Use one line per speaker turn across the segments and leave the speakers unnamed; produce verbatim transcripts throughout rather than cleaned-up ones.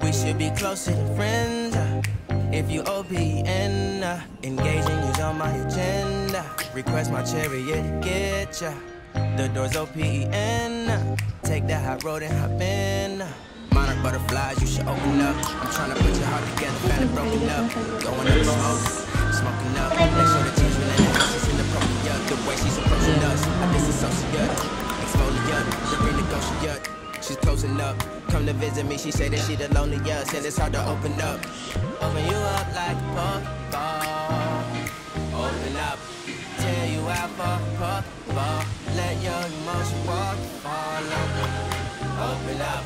We should be closer than friends. Uh, if you O P N, uh, engaging you's on my agenda. Request my chariot to get ya. The door's O P E N. Uh, take that hot road and hop in. Uh, Monarch butterflies, you should open up. I'm trying to put your heart together, found it broken up. Going up in smoke, smoking up. Make sure the tea's really in the house, it's inappropriate. The way she's approaching us, I disassociate. Exfoliate, the renegotiate. She's closing up. Come to visit me, she say that she the loneliest, and it's hard to open up. Open you up like a puff ball. Open up, tear you out for a puff ball. Let your emotion walk, fall open. Open up.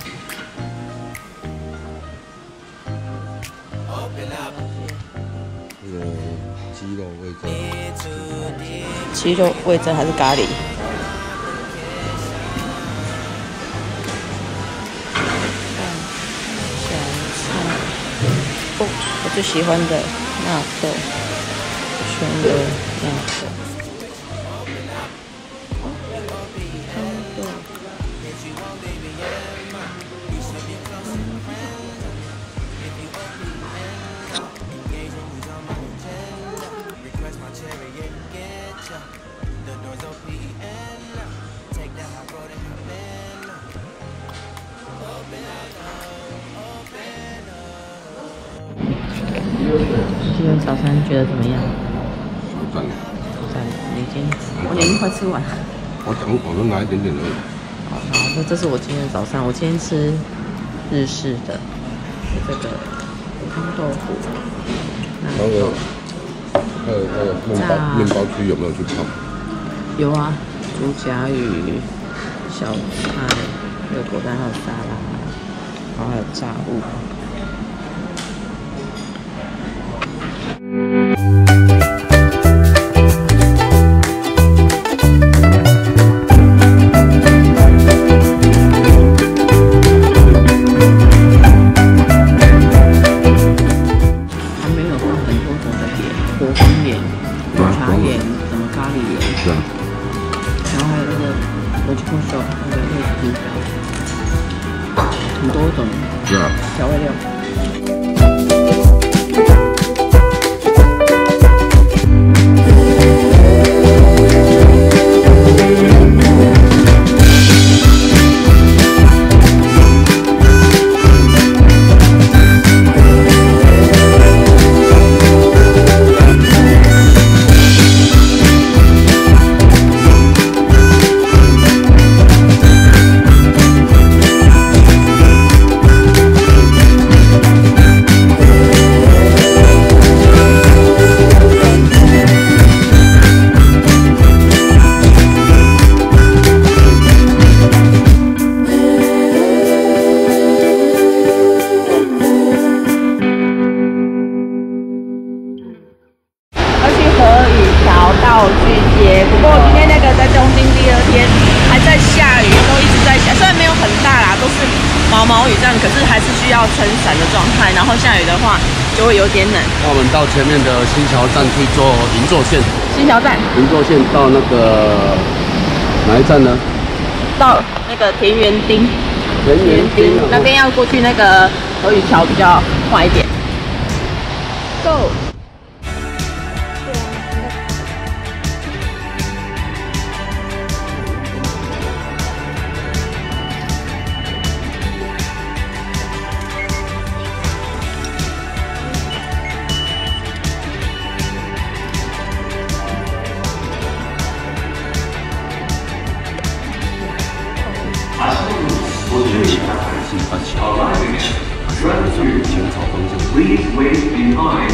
Open up.
这个鸡肉味噌，
鸡肉味噌还是咖喱？哦，我最喜欢的纳豆，全的纳豆。今天早餐觉得怎么样？
赞。
赞，你今天我已经快吃完了。
我糖我都拿一点点而已。
好，那这是我今天的早餐。我今天吃日式的，这个汤豆腐。
那个还有那个面包面包区有没有去泡？
有啊，猪甲鱼、小菜、热狗蛋，还有沙拉，然后还有炸物。很多种调味料。不过今天那个在东京第二天还在下雨，都一直在下，虽然没有很大啦，都是毛毛雨这样，可是还是需要撑伞的状态。然后下雨的话就会有点冷。
那我们到前面的新桥站去坐银座线。
新桥站。
银座线到那个哪一站呢？
到那个田园町。
田园町
那边要过去那个河语桥比较快一点。Go。
Please wait behind.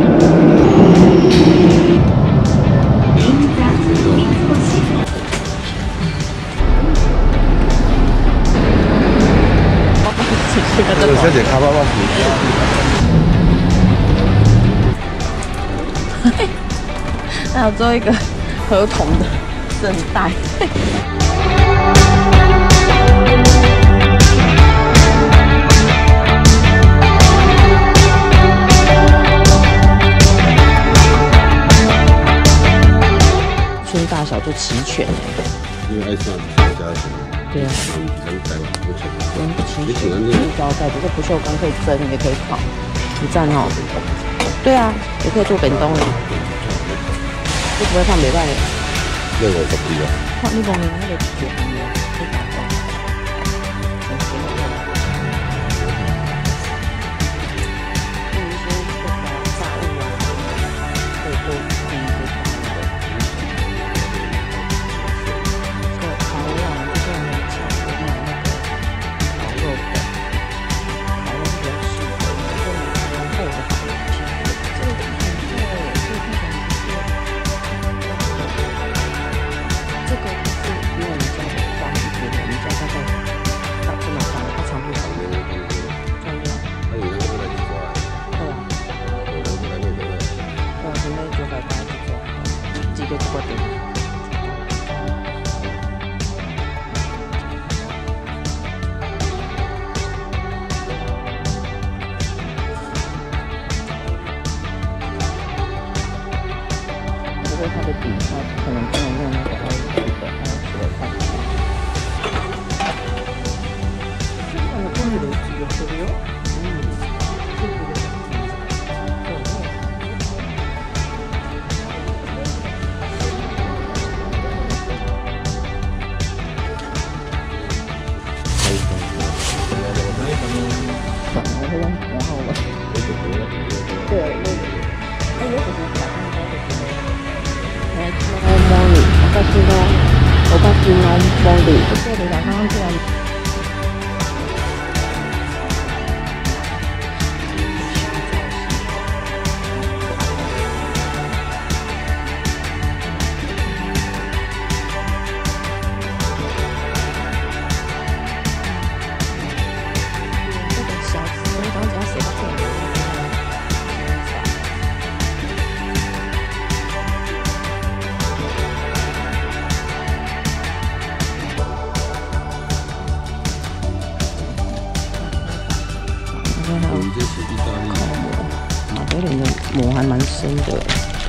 这个小姐卡巴巴
皮。还有做一个合同的圣代。大小都齐全，
因为爱上家庭，
对啊，
嗯，比较台湾不全。
边不清楚，不知道在这个不锈钢可以蒸，也可以烤，很赞哦。对啊，也可以做便当的，会不会放袂歹的？
六五十几啊。
看你讲的那个铁行的，可以打包。对于一些这个炸物啊，可以多订一些炸物的。这个烤肉啊，就是我们巧克力那个烤肉粉，烤肉是比较适合的，这个蛮厚的烤肉片，这个很厚诶，这个看起来蛮这个是比我们家的宽一点，我们家大概大这么宽，它长不长？这样。
还有那个来几块？
对啊。
有那个来那个。
我准备九百八十做，几个锅底。不过它的底，它可能不能用那个 L C D 的，还要除了放。あのトイレ寄ってるよ。うん。そうそう。然后然后我，对，那个，哎，有什么小蛋糕的之类的？哎，那个茉莉，我告诉你，我告诉你，茉莉，这里刚刚这样。马德莲的膜还蛮深的。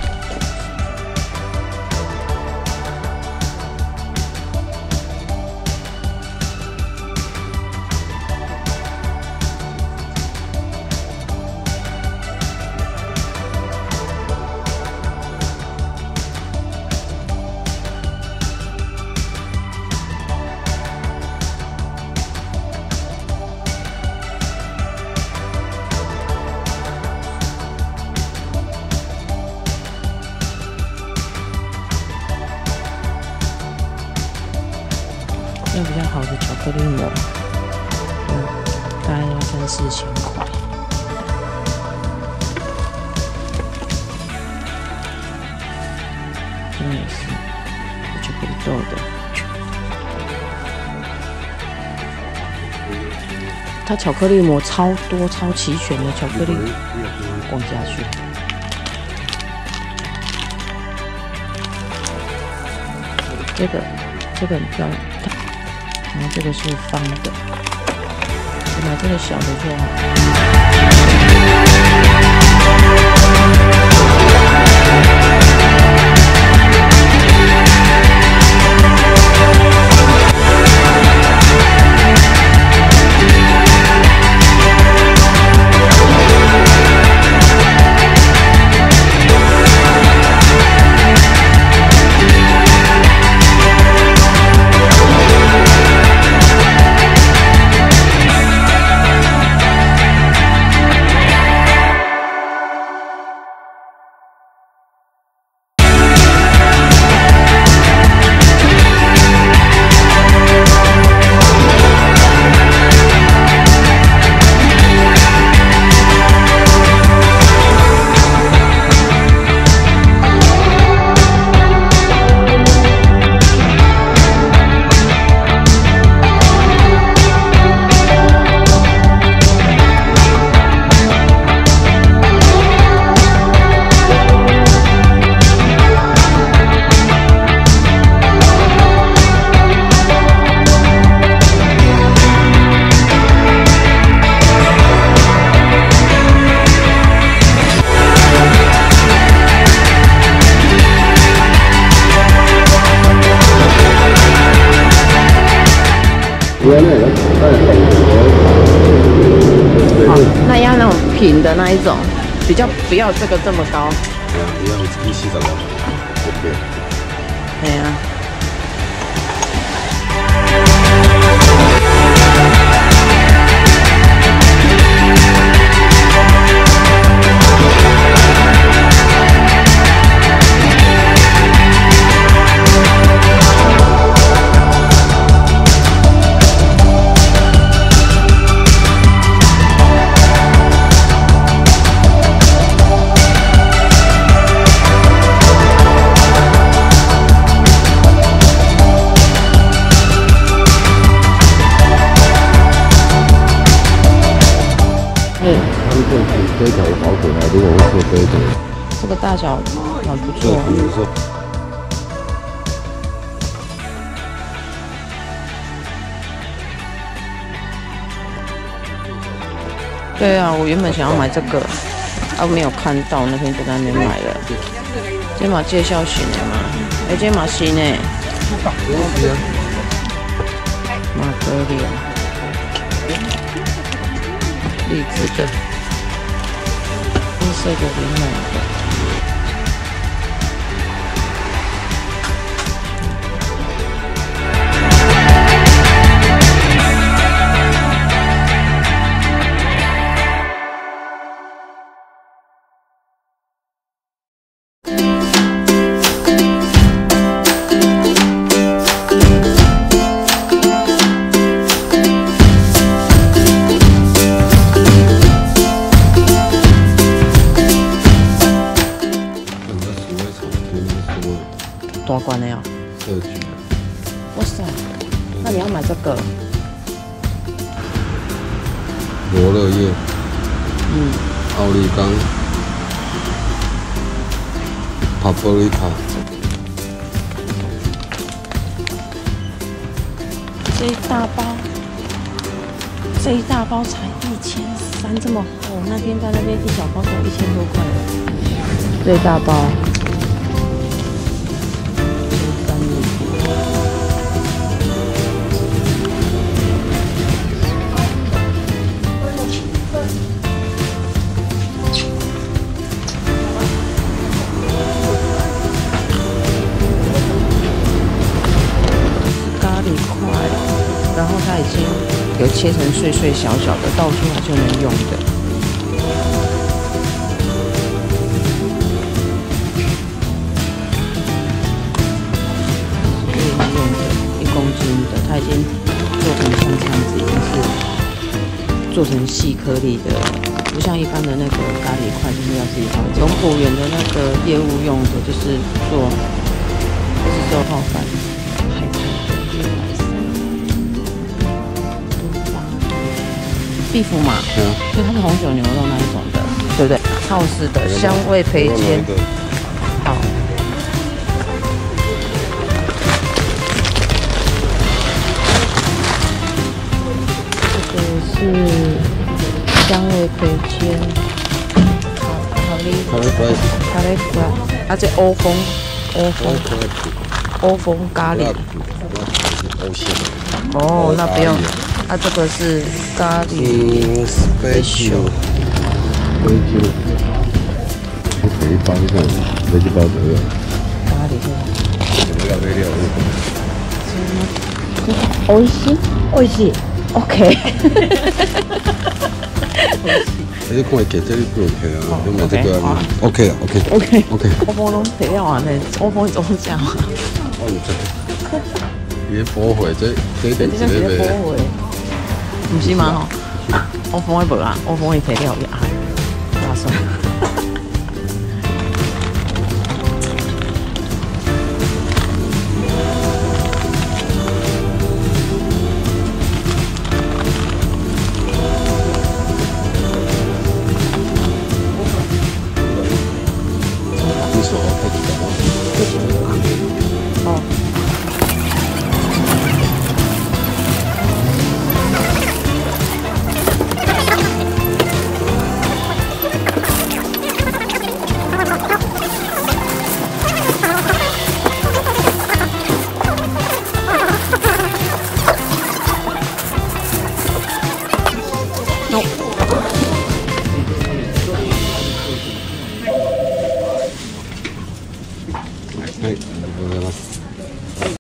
用比较好的巧克力膜，嗯，大概要三四千块。这个也是巧克力做的，它巧克力膜超多、超齐全的巧克力，逛下去。这个。这个很漂亮，然后这个是方的，我买这个小的就好。
原来那个
平的那一种，比较不要这个这么高。
对啊，一样一四十五，对。
对啊。
这一条好可爱，如果会做这一种，
这个大小蛮不错。
比如说，
对啊，我原本想要买这个，啊没有看到，那天就在那边买了。这嘛介绍型的嘛，哎，这嘛新的。马格利亚，荔枝的。色的柠檬的，多关的呀？
社区。
哇塞，那你要买这个？
罗勒叶。
嗯。
奥利冈。帕布利卡。
这一大包，这一大包才一千三，这么厚。那天在那边一小包才一千多块了。这一大包。然后它已经有切成碎碎小小的，倒出来就能用的。可以用的，一公斤的，它已经做成像这样子，已经是做成细颗粒的，不像一般的那个咖喱块，就是要自己放。龙浦园的那个业务用的，就是做，就是做泡饭。必福嘛，
对啊，
就它是红酒牛肉那一种的，对不对？浩斯的香味培煎，好。这个是香味培煎，好，好哩，
卡雷弗莱，
卡雷弗莱，啊，这欧风，欧风，欧风咖喱，
欧式。
哦，那不用。啊，这个是咖喱 special，
special， 这可以放一个飞机包这个。
咖喱这个。
这个料料
这个。おいしい？おいしい。OK。
你看给这里不 OK 啊？就买这个 OK 了 ，OK。OK OK。
我帮侬配料啊，那我帮你怎么讲啊？
我唔知。伊补回这这点之类的。唔
是嘛吼？我帮伊无啊，我帮伊配料呀，打算。